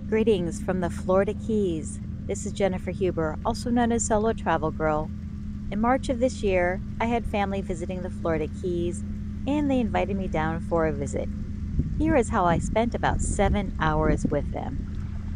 Greetings from the Florida Keys. This is Jennifer Huber, also known as Solo Travel Girl. In March of this year, I had family visiting the Florida Keys, and they invited me down for a visit. Here is how I spent about 7 hours with them.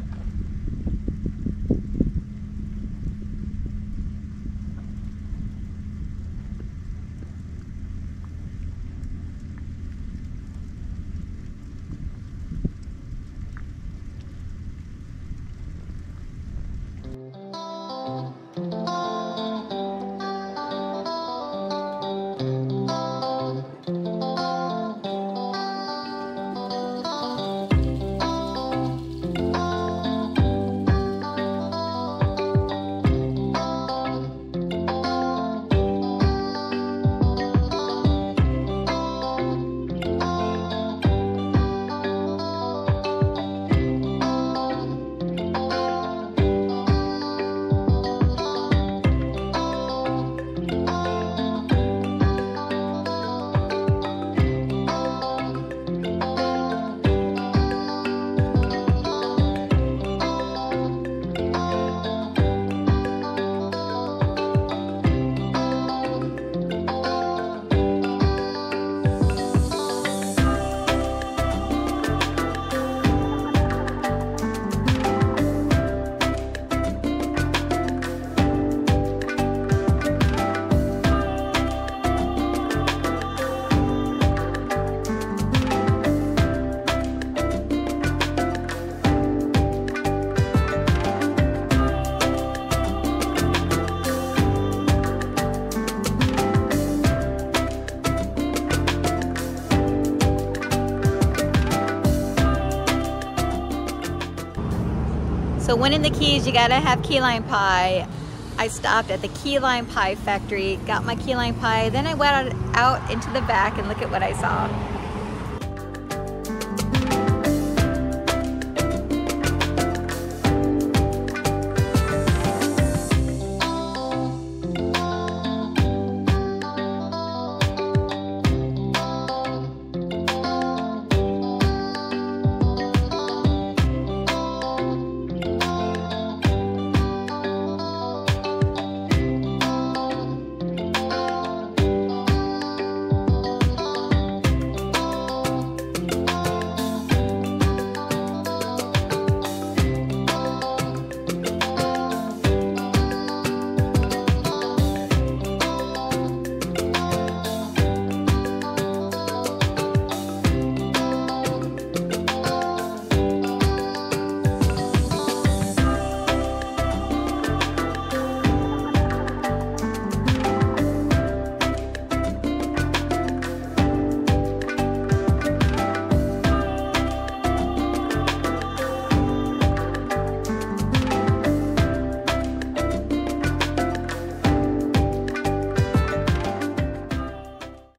So when in the Keys, you gotta have key lime pie. I stopped at the key lime pie factory, got my key lime pie, then I went out into the back and look at what I saw.